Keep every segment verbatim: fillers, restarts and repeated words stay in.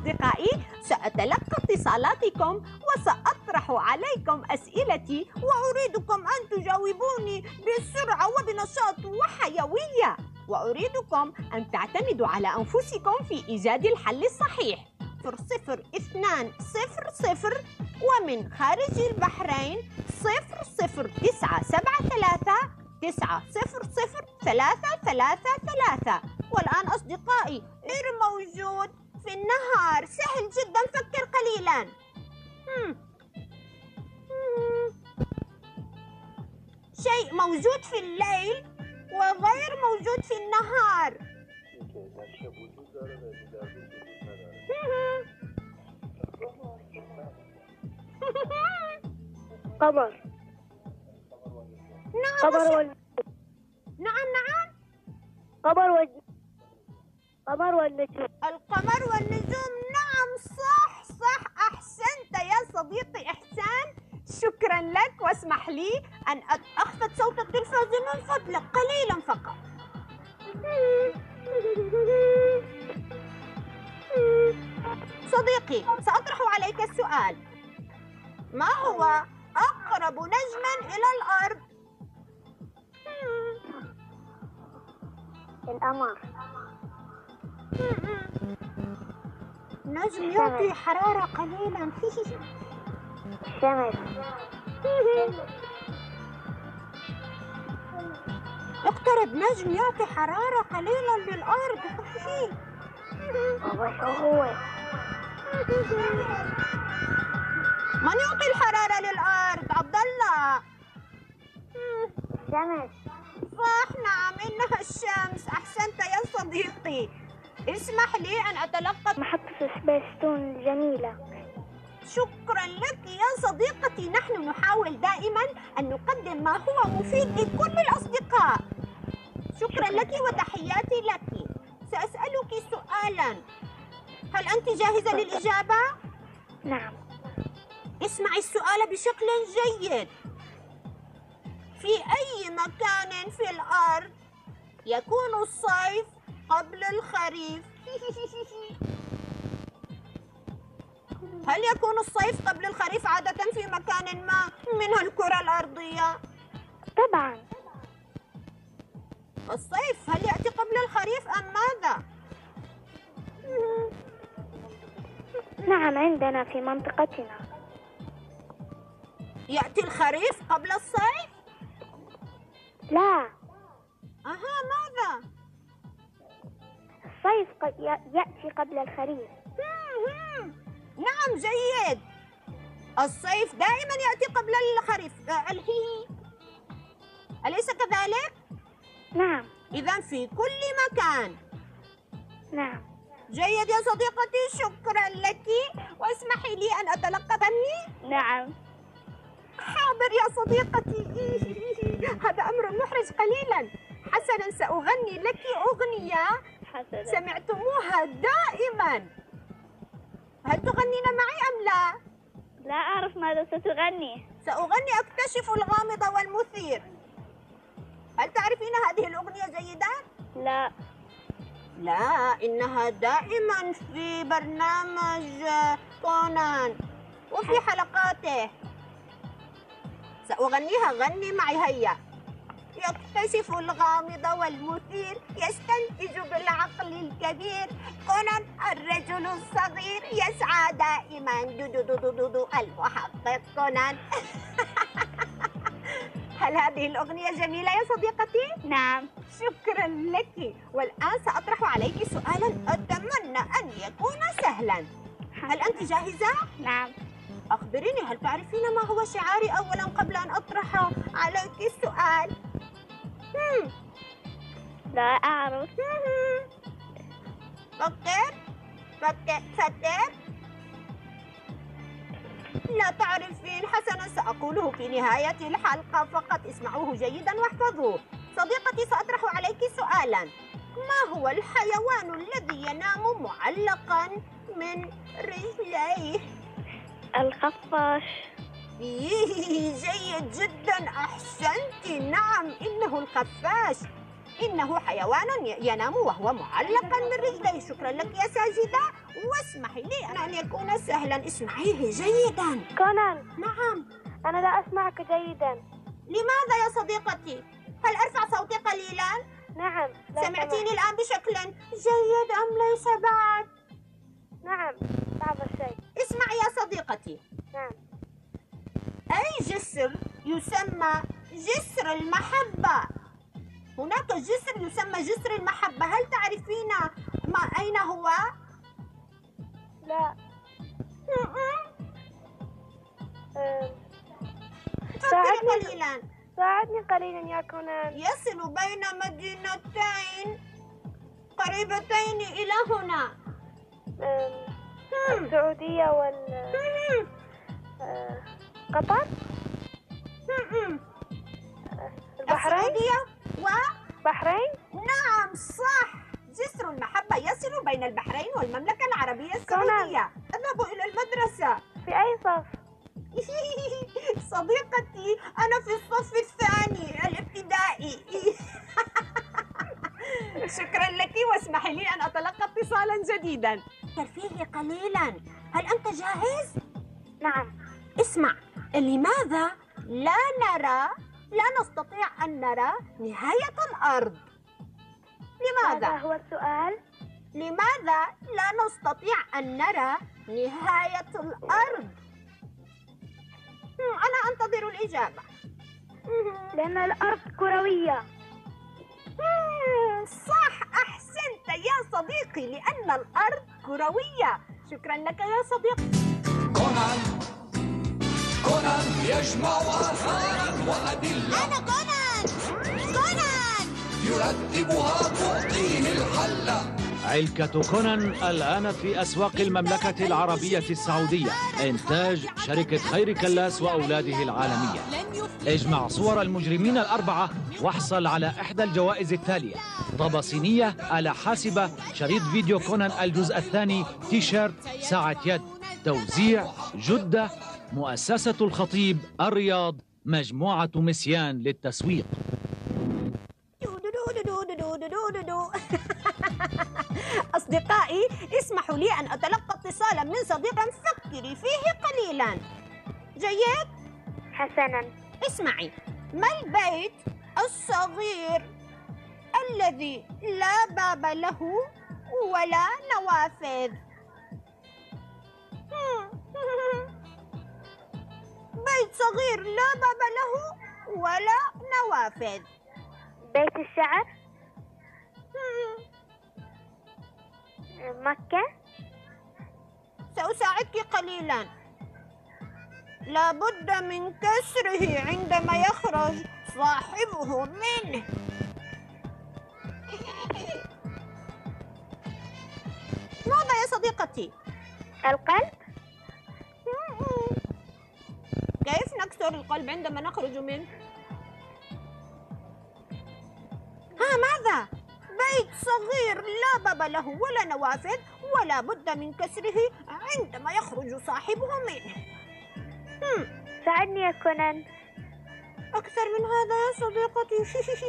أصدقائي، سأتلقى اتصالاتكم وسأطرح عليكم أسئلتي، وأريدكم أن تجاوبوني بسرعة وبنشاط وحيوية، وأريدكم أن تعتمدوا على أنفسكم في إيجاد الحل الصحيح. صفر صفر اثنان صفر صفر، ومن خارج البحرين صفر صفر تسعة سبعة ثلاثة تسعة صفر صفر ثلاثة ثلاثة ثلاثة. والآن أصدقائي، غير موجود في النهار، سهل جدا، فكر قليلا. هم. هم. شيء موجود في الليل وغير موجود في النهار. قمر. نعم قمر وال... نعم نعم قمر وال... قمر والنجوم. القمر والنجوم. نعم صح صح، أحسنت يا صديقي إحسان، شكرا لك. واسمح لي أن أخفض صوت التلفاز من فضلك قليلا فقط. صديقي، سأطرح عليك السؤال: ما هو أقرب نجم إلى الأرض؟ القمر. نجم يعطي حرارة قليلا. الشمس. اقترب، نجم يعطي حرارة قليلا للأرض. وشو هو؟ من يعطي الحرارة للأرض؟ عبد الله. الشمس. صح، نعم إنها الشمس، أحسنت يا صديقي. اسمح لي أن أتلقى محطة سبيستون الجميلة. شكرا لك يا صديقتي، نحن نحاول دائما أن نقدم ما هو مفيد لكل الأصدقاء. شكرا لك وتحياتي لك. سأسألك سؤالا، هل أنت جاهزة للإجابة؟ نعم. اسمعي السؤال بشكل جيد. في أي مكان في الأرض يكون الصيف قبل الخريف؟ هل يكون الصيف قبل الخريف عادة في مكان ما من الكرة الأرضية؟ طبعا. الصيف هل يأتي قبل الخريف أم ماذا؟ نعم، عندنا في منطقتنا يأتي الخريف قبل الصيف؟ لا. أها، ماذا؟ الصيف قد يأتي قبل الخريف. نعم جيد، الصيف دائما يأتي قبل الخريف. الهي، أليس كذلك؟ نعم. إذا في كل مكان. نعم. جيد يا صديقتي، شكرا لك. واسمحي لي أن أتلقى فني. نعم. حاضر يا صديقتي. هذا أمر محرج قليلا. حسنا، سأغني لك أغنية حسنا. سمعتموها دائما. هل تغنين معي أم لا؟ لا أعرف ماذا ستغني. سأغني أكتشف الغامض والمثير. هل تعرفين هذه الأغنية جيدا؟ لا. لا، إنها دائما في برنامج كونان وفي حلقاته. سأغنيها، غني معي هيا. يكتشف الغامض والمثير، يستنتج بالعقل الكبير، كونان الرجل الصغير يسعى دائما، دو دو دو دو دو المحقق كونان. هل هذه الأغنية جميلة يا صديقتي؟ نعم. شكرا لك. والآن سأطرح عليك سؤالا أتمنى أن يكون سهلا. هل أنت جاهزة؟ نعم. أخبريني، هل تعرفين ما هو شعاري أولا قبل أن أطرح عليك السؤال؟ هم. لا أعرف. فكر فكر فكر. لا تعرفين؟ حسنا، سأقوله في نهاية الحلقة فقط، اسمعوه جيدا واحفظوه. صديقتي، سأطرح عليك سؤالا: ما هو الحيوان الذي ينام معلقا من رجليه؟ الخفاش. جيد جدا، أحسنت. نعم، إنه الخفاش. إنه حيوان ينام وهو معلقا من رجليه. شكرا لك يا ساجدة، واسمحي لي أن يكون سهلا. اسمعيه جيدا. كونان، نعم. أنا لا أسمعك جيدا. لماذا يا صديقتي؟ هل أرفع صوتي قليلا؟ نعم. سمعتيني الآن بشكل جيد أم ليس بعد؟ نعم، بعض الشيء. اسمعي يا صديقتي. نعم. أي جسر يسمى جسر المحبة؟ هناك جسر يسمى جسر المحبة، هل تعرفين ما أين هو؟ لا. فكري قليلا. ساعدني قليلا يا كونان. يصل بين مدينتين قريبتين إلى هنا. السعودية وال قطر. البحرين. السعودية و بحرين. نعم صح. جسر المحبة يصل بين البحرين والمملكة العربية السعودية. أذهب إلى المدرسة. في أي صف؟ صديقتي أنا في الصف الثاني الابتدائي. شكرا لك، واسمحي لي أن أتلقى اتصالا جديدا. ترفيه قليلا. هل أنت جاهز؟ نعم. اسمع، لماذا لا نرى لا نستطيع أن نرى نهاية الأرض؟ لماذا؟ هذا هو السؤال. لماذا لا نستطيع أن نرى نهاية الأرض؟ أنا أنتظر الإجابة. لأن الأرض كروية. صح، أحسنت يا صديقي، لأن الأرض كروية. شكرا لك يا صديقي. كونان كونان يجمع آثارا وأدلة. أنا كونان. كونان يرتبها تعطيه الحل. علكة كونان الآن في أسواق المملكة العربية السعودية، إنتاج شركة خير كلاس وأولاده العالمية. اجمع صور المجرمين الأربعة واحصل على إحدى الجوائز التالية: طابة صينية، آلة حاسبة، شريط فيديو كونان الجزء الثاني، تيشيرت، ساعة يد. توزيع جدة، مؤسسة الخطيب، الرياض، مجموعة مسيان للتسويق. أصدقائي، اسمحوا لي أن أتلقى اتصالا من صديق فكري فيه قليلا. جيد؟ حسنا. اسمعي، ما البيت الصغير الذي لا باب له ولا نوافذ؟ بيت صغير لا باب له ولا نوافذ. بيت الشعر. مكة. سأساعدك قليلا. لابد من كسره عندما يخرج صاحبه منه. ماذا يا صديقتي؟ القلب. كيف نكسر القلب عندما نخرج منه؟ ها ماذا؟ بيت صغير لا باب له ولا نوافذ ولا بد من كسره عندما يخرج صاحبه منه. هم. ساعدني يا كونان. أكثر من هذا يا صديقتي.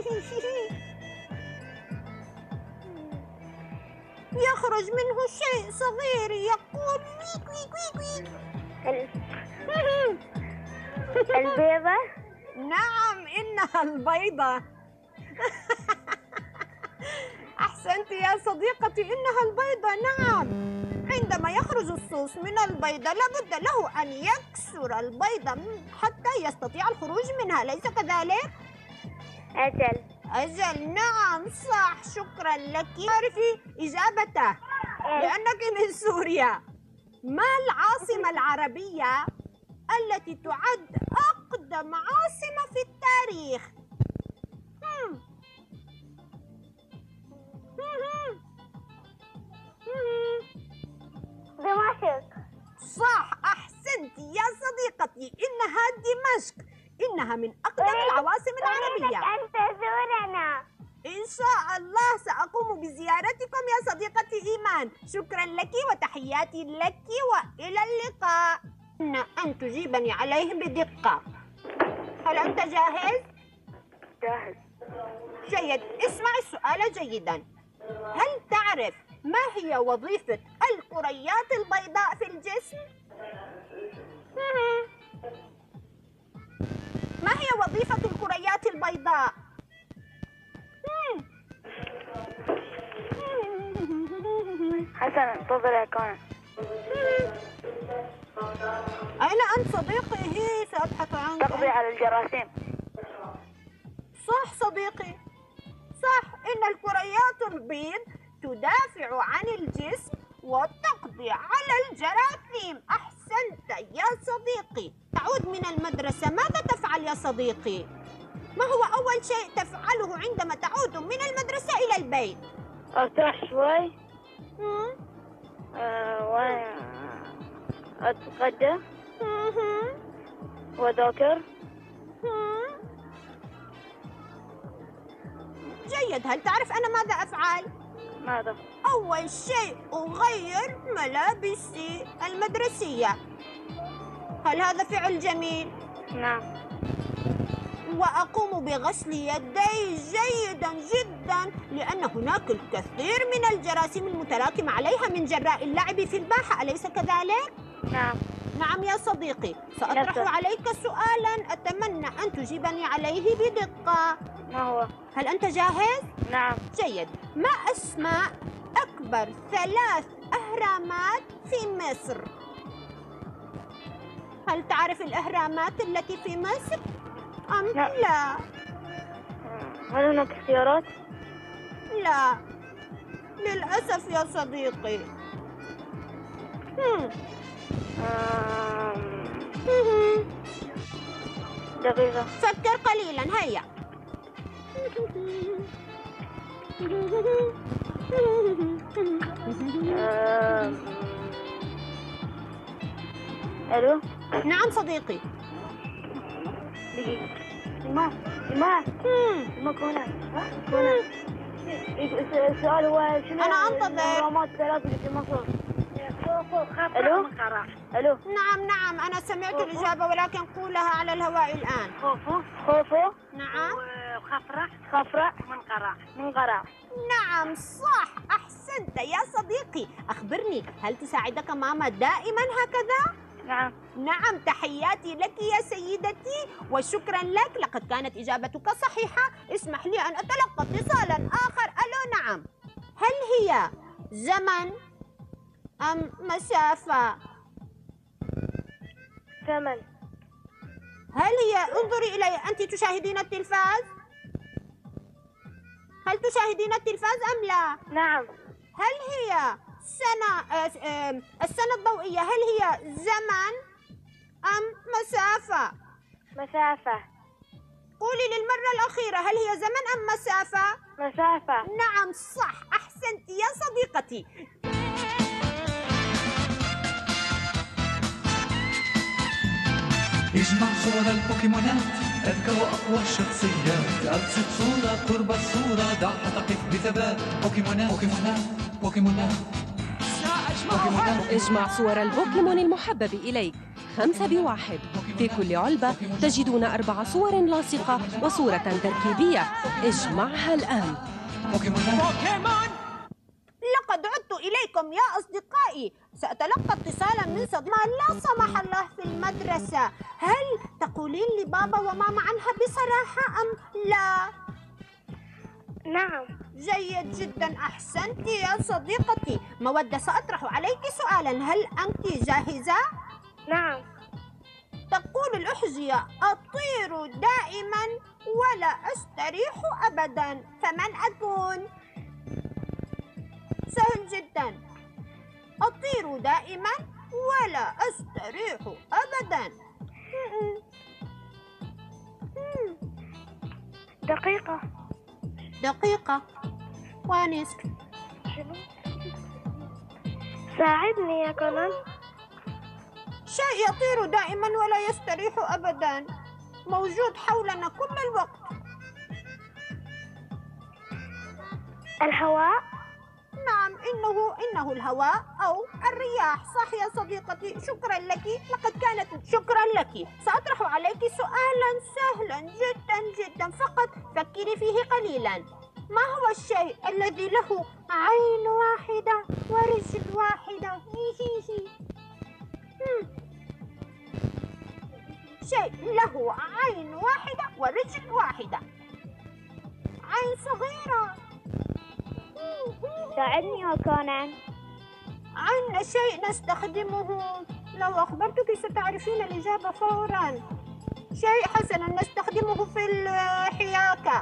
يخرج منه شيء صغير يقول ويك ويك ويك ويك. البيضة. نعم، إنها البيضة. أحسنت يا صديقتي، إنها البيضة. نعم، عندما يخرج الصوص من البيضة لابد له أن يكسر البيضة حتى يستطيع الخروج منها، أليس كذلك؟ أجل. أجل، نعم صح. شكرا لك. تعرفي إجابته لأنك من سوريا. ما العاصمة العربية التي تعد أقدم عاصمة في التاريخ؟ هم. دمشق. صح، أحسنت يا صديقتي، إنها دمشق. إنها من أقدم العواصم العربية. أن تزورنا. إن شاء الله سأقوم بزيارتكم يا صديقتي إيمان. شكرا لك وتحياتي لك وإلى اللقاء. أن تجيبني عليه بدقة. هل أنت جاهز؟ جاهز. جيد، اسمع السؤال جيدا. هل تعرف ما هي وظيفة الكريات البيضاء في الجسم؟ ما هي وظيفة الكريات البيضاء؟ حسنا انتظر يا كونان. أين أنت صديقي؟ هي سأبحث عنك. تقضي على الجراثيم. صح صديقي، صح، إن الكريات البيض تدافع عن الجسم وتقضي على الجراثيم. أحسنت يا صديقي. تعود من المدرسة، ماذا تفعل يا صديقي؟ ما هو أول شيء تفعله عندما تعود من المدرسة إلى البيت؟ ارتاح شوي. آه وأتغدى وأذاكر. جيد، هل تعرف أنا ماذا أفعل؟ ماذا؟ أول شيء أغير ملابسي المدرسية. هل هذا فعل جميل؟ نعم. وأقوم بغسل يدي جيدا جدا، لأن هناك الكثير من الجراثيم المتراكمة عليها من جراء اللعب في الباحة، أليس كذلك؟ نعم. نعم يا صديقي، سأطرح نعم. عليك سؤالا أتمنى أن تجيبني عليه بدقة. ما هو؟ هل أنت جاهز؟ نعم. جيد. ما أسماء أكبر ثلاث أهرامات في مصر؟ هل تعرف الأهرامات التي في مصر أم لا. لا؟ هل هناك اختيارات؟ لا للأسف يا صديقي. هم. آم، هم. دقيقة. فكر قليلا، هيا. آم، ألو؟ نعم صديقي. دقيقة. إيمان إيمان هم. إيمان كونان. كونان. السؤال هو شنو أنا أنتظر. الأهرامات الثلاث اللي في مصر؟ ألو؟ ألو؟ نعم نعم، أنا سمعت الإجابة ولكن قولها على الهواء الآن. خوفو خوفو نعم. وخفرع خفرع منقرع منقرع. نعم صح، أحسنت يا صديقي. أخبرني، هل تساعدك ماما دائما هكذا؟ نعم. نعم، تحياتي لك يا سيدتي وشكرا لك، لقد كانت إجابتك صحيحة. اسمح لي أن أتلقى اتصالا آخر. ألو نعم، هل هي زمن أم مسافة؟ ثمن. هل هي، انظري إلي، أنت تشاهدين التلفاز؟ هل تشاهدين التلفاز أم لا؟ نعم. هل هي سنة آه، آه، السنة الضوئية هل هي زمن أم مسافة؟ مسافة. قولي للمرة الأخيرة، هل هي زمن أم مسافة؟ مسافة. نعم صح، أحسنت يا صديقتي. اجمع صور البوكيمونات، أذكى وأقوى الشخصيات، أبسط صورة قرب الصورة، دعها تقف بثبات. بوكيمونات بوكيمونات بوكيمونات بوكيمونات. اجمع صور البوكيمون المحبب إليك خمسة بواحد. في كل علبة تجدون أربع صور لاصقة وصورة تركيبية. اجمعها الآن. بوكيمونات. لقد عدت إليكم يا أصدقائي. سأتلقى اتصالا من صديق ما لا سمح الله في المدرسة. هل تقولين لبابا وماما عنها بصراحة أم لا؟ نعم. جيد جدا، أحسنت يا صديقتي. مودة، سأطرح عليك سؤالا، هل أنت جاهزة؟ نعم. تقول الأحذية: أطير دائما ولا أستريح أبدا، فمن أكون؟ سهل جدا، أطير دائما ولا أستريح أبدا. دقيقة. دقيقة ونصف. شنو؟ ساعدني يا كونان. شيء يطير دائما ولا يستريح أبدا، موجود حولنا كل الوقت. الهواء. نعم، إنه إنه الهواء أو الرياح. صح صح يا صديقتي، شكرا لك، لقد كانت شكرا لك. سأطرح عليك سؤالا سهلا جدا جدا، فقط فكري فيه قليلا. ما هو الشيء الذي له عين واحدة ورجل واحدة؟ شيء له عين واحدة ورجل واحدة، عين صغيرة. ساعدني يا كونان. عندنا شيء نستخدمه، لو أخبرتك ستعرفين الإجابة فورا. شيء حسنا نستخدمه في الحياكة.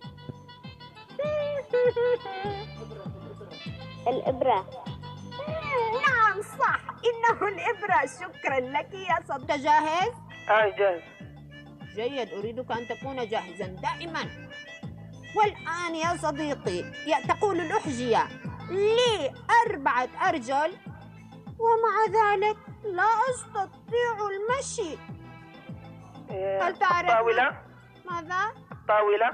الإبرة. نعم صح، إنه الإبرة. شكرا لك يا صديقي. جاهز؟ آه جاهز. جيد، أريدك أن تكون جاهزا دائما. والآن يا صديقي، تقول الأحجية لي أربعة أرجل ومع ذلك لا أستطيع المشي. هل تعرف الطاولة؟ ماذا؟ الطاولة.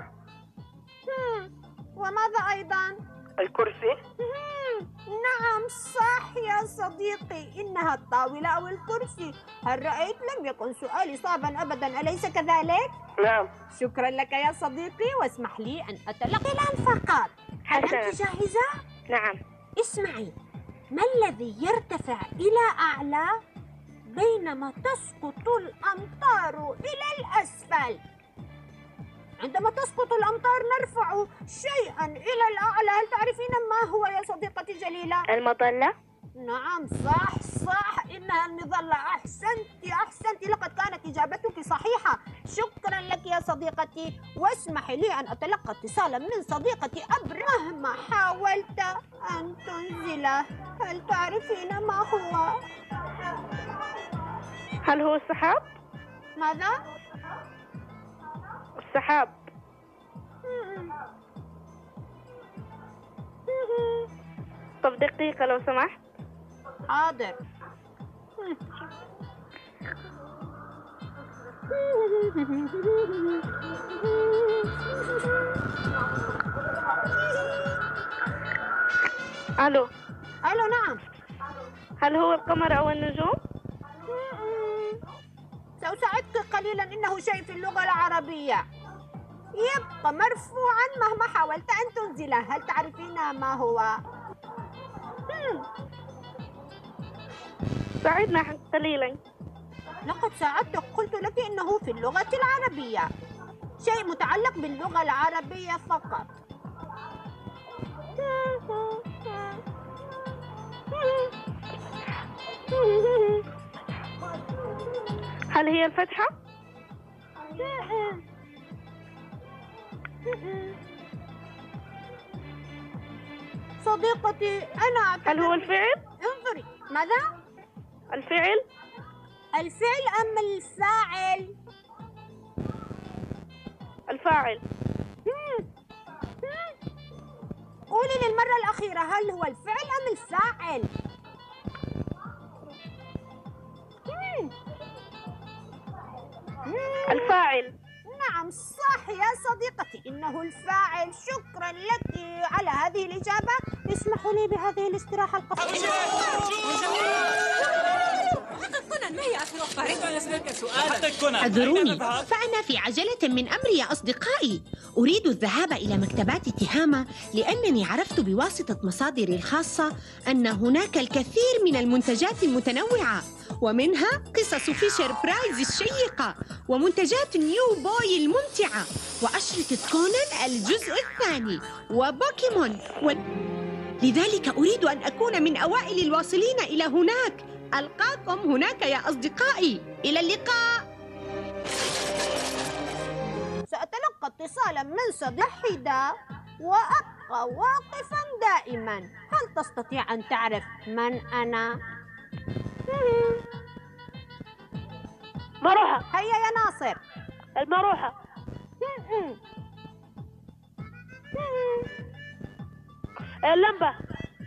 وماذا أيضا؟ الكرسي. نعم صح يا صديقي، إنها الطاولة أو الكرسي. هل رأيت؟ لم يكن سؤالي صعبا أبدا، أليس كذلك؟ نعم. شكرا لك يا صديقي، واسمح لي أن أتلقى الآن فقط. هل أنت جاهزة؟ نعم. اسمعي، ما الذي يرتفع إلى أعلى بينما تسقط الأمطار إلى الأسفل؟ عندما تسقط الأمطار نرفع شيئا إلى الأعلى، هل تعرفين ما هو يا صديقتي جليلة؟ المظلة. نعم صح صح، إنها المظلة. أحسنت أحسنت، لقد كانت إجابتك صحيحة. شكرا لك يا صديقتي، واسمحي لي أن أتلقى اتصالا من صديقتي أبرة. مهما حاولت أن تنزله، هل تعرفين ما هو؟ هل هو السحاب؟ ماذا؟ السحاب. طب دقيقة لو سمحت. حاضر. ألو. ألو نعم. هل هو القمر أو النجوم؟ سأساعدك قليلا، إنه شيء في اللغة العربية يبقى مرفوعا مهما حاولت أن تنزله. هل تعرفين ما هو؟ ساعدنا قليلا. لقد ساعدتك، قلت لك إنه في اللغة العربية، شيء متعلق باللغة العربية فقط. هل هي الفتحة؟ صديقتي أنا أعتقد. هل هو الفعل؟ انظري. ماذا؟ الفعل؟ الفعل أم الفاعل؟ الفاعل. قولي للمرة الأخيرة، هل هو الفعل أم الفاعل؟ الفاعل. نعم صح يا صديقتي، إنه الفاعل. شكرا لك على هذه الإجابة. اسمحوا لي بهذه الاستراحة القصيرة. كونان، ما هي آخر أخبارك؟ اعذروني، فأنا في عجلة من أمري يا أصدقائي. أريد الذهاب إلى مكتبات تهامة لأنني عرفت بواسطة مصادري الخاصة أن هناك الكثير من المنتجات المتنوعة، ومنها قصص فيشر برايز الشيقة، ومنتجات نيو بوي الممتعة، وأشرطة كونان الجزء الثاني، وبوكيمون و... لذلك أريد أن أكون من أوائل الواصلين إلى هناك. ألقاكم هناك يا أصدقائي، إلى اللقاء. سأتلقى اتصالا من صديقي وأبقى واقفا دائما. هل تستطيع أن تعرف من أنا؟ مروحة. هيا يا ناصر. المروحة. اللمبة.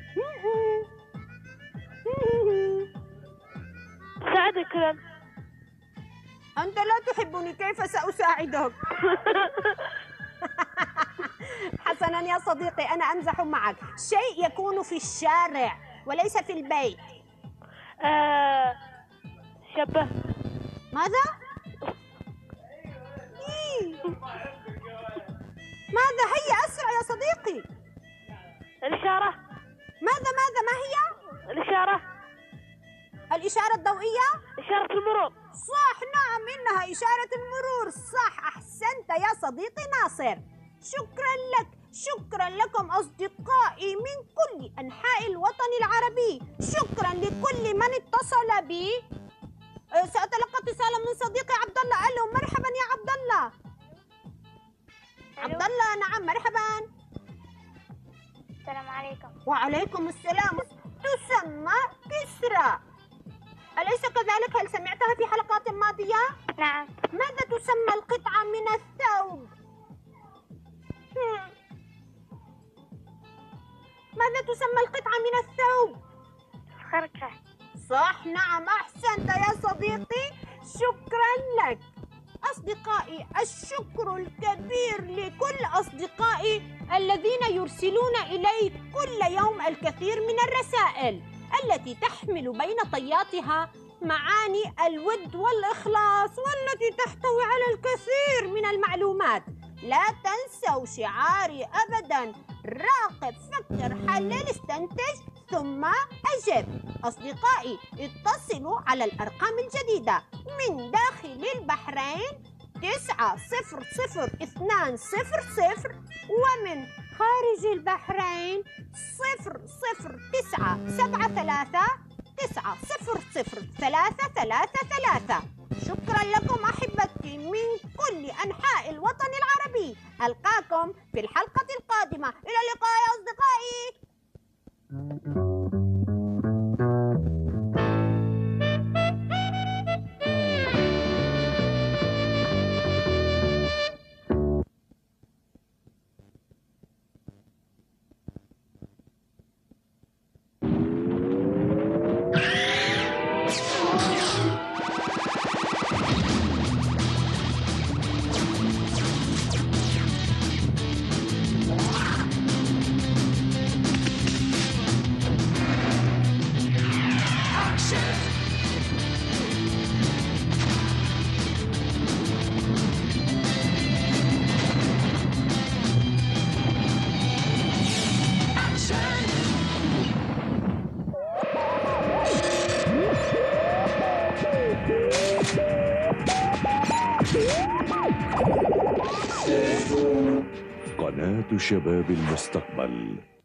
ساعدك كلام. أنت لا تحبني، كيف سأساعدك؟ حسنا يا صديقي، أنا أمزح معك. شيء يكون في الشارع وليس في البيت. آه شبه. ماذا؟ إيه. ماذا؟ هيا أسرع يا صديقي. الإشارة. ماذا ماذا ما هي؟ الإشارة. الإشارة الضوئية؟ إشارة المرور. صح، نعم إنها إشارة المرور. صح، أحسنت يا صديقي ناصر. شكرا لك. شكرا لكم أصدقائي من كل أنحاء الوطن العربي. شكرا لكل من اتصل بي. سأتلقى اتصالا من صديقي عبد الله. ألو، مرحبا يا عبد الله. عبد الله، نعم مرحبا. السلام عليكم. وعليكم السلام. تسمى كسرى، أليس كذلك؟ هل سمعتها في حلقات ماضية؟ نعم. ماذا تسمى القطعة من الثوب؟ هم. ماذا تسمى القطعة من الثوب؟ خرقة. صح، نعم أحسنت يا صديقي. شكرا لك. أصدقائي، الشكر الكبير لكل أصدقائي الذين يرسلون إلي كل يوم الكثير من الرسائل التي تحمل بين طياتها معاني الود والإخلاص، والتي تحتوي على الكثير من المعلومات. لا تنسوا شعاري أبداً: راقب، فكر، حلل، استنتج ثم أجب. أصدقائي، اتصلوا على الأرقام الجديدة من داخل البحرين تسعة صفر صفر اثنان صفر صفر، ومن خارج البحرين صفر صفر تسعة سبعة ثلاثة تسعة صفر صفر ثلاثة ثلاثة ثلاثة. شكرا لكم أحبتي من كل أنحاء الوطن العربي. ألقاكم في الحلقة القادمة. إلى اللقاء يا أصدقائي. قناة شباب المستقبل.